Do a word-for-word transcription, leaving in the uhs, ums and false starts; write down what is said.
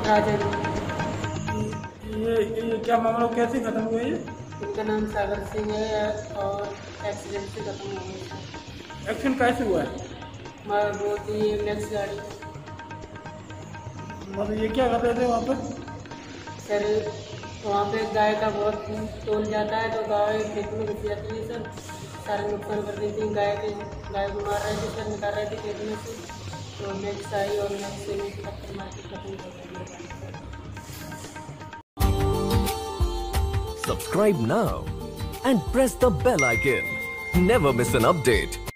राजा जी। ये ये क्या मामला, कैसे खत्म हुआ ये? इनका नाम सागर सिंह है और एक्सीडेंट से खत्म हो गया। एक्सीडेंट कैसे हुआ है? मैं वो थी नेक्स्ट गाड़ी। मतलब ये क्या कर रहे थे वहाँ पर? सर वहाँ पे गाय का बहुत तोल जाता है तो गाय खेत में घुस जाती है सर, सारे नुकसान कर देती है। गाय के गाय को मार रहे थे सर, निकाल रहे थे खेत में से, तो नेक्स्ट आई और नेक्स्ट से भी टक्कर मार के खत्म कर दिया। Subscribe now and press the bell icon. Never miss an update.